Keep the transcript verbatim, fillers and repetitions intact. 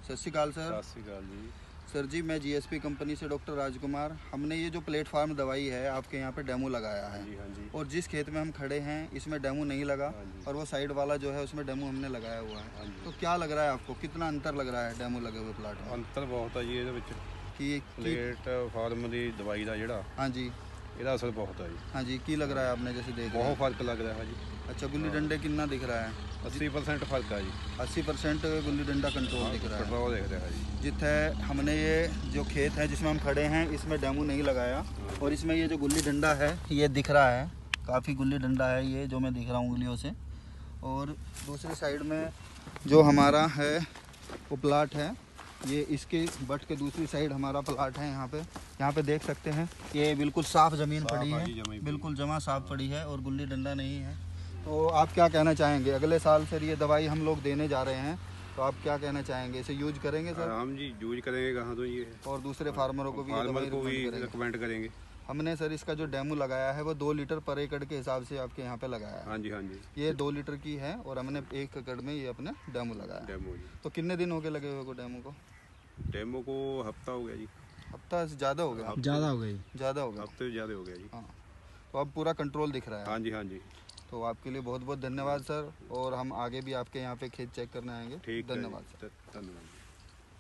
सत श्री अकाल सर। सत श्री अकाल जी। सर जी, मैं जीएसपी कंपनी से डॉक्टर राजकुमार। हमने ये जो प्लेटफार्म दवाई है आपके यहाँ पे डेमो लगाया है। जी हाँ जी। और जिस खेत में हम खड़े हैं इसमें डेमो नहीं लगा, और वो साइड वाला जो है उसमें डेमो हमने लगाया हुआ है। तो क्या लग रहा है आपको, कितना अंतर लग रहा है डेमो लगे हुए प्लाट में? अंतर बहुत है जी ਇਹਦੇ ਵਿੱਚ कि प्लेटफार्म ਦੀ ਦਵਾਈ ਦਾ ਜਿਹੜਾ हाँ जी ਇਹਦਾ ਅਸਰ बहुत है जी। हाँ जी, की लग रहा है आपने जैसे देख रहे बहुत हैं? फर्क लग रहा है जी। अच्छा, गुल्ली डंडे कितना दिख रहा है? अस्सी परसेंट फर्क है जी। अस्सी परसेंट गुल्ली डंडा कंट्रोल दिख रहा है। कंट्रोल दिख रहा है जी। जिथे हमने ये जो खेत है जिसमें हम खड़े हैं इसमें डेमो नहीं लगाया, और इसमें ये जो गुल्ली डंडा है ये दिख रहा है, काफ़ी गुल्ली डंडा है ये जो मैं दिख रहा हूँ उंगलियों से। और दूसरी साइड में जो हमारा है वो प्लाट है, ये इसके बट के दूसरी साइड हमारा प्लाट है। यहाँ पे यहाँ पे देख सकते हैं ये बिल्कुल साफ़ ज़मीन पड़ी है, बिल्कुल जमा साफ पड़ी है और गुल्ली डंडा नहीं है। तो आप क्या कहना चाहेंगे? अगले साल सर ये दवाई हम लोग देने जा रहे हैं, तो आप क्या कहना चाहेंगे? इसे यूज करेंगे सर? हम जी यूज करेंगे कहाँ तो ये, और दूसरे फार्मरों को भी फार्मर को भी रिकमेंड करेंगे। हमने सर इसका जो डेमो लगाया है वो दो लीटर पर एकड़ के हिसाब से आपके यहाँ पे लगाया है। हाँ जी हाँ जी। ये दो लीटर की है और हमने एक एकड़ में ये अपने डेमो लगाया। डेमो जी। तो कितने दिन हो गए लगे हुए को डेमो को? डेमो को हफ्ता हो गया जी। हफ्ता से ज़्यादा हो गया? ज़्यादा हो गई ज़्यादा हो गया, हफ्ते से ज़्यादा हो गया जी। हाँ, तो अब पूरा कंट्रोल दिख रहा है? हाँ जी हाँ जी। तो आपके लिए बहुत बहुत धन्यवाद सर, और हम आगे भी आपके यहाँ पे खेत चेक करने आएंगे। ठीक है, धन्यवाद सर। धन्यवाद।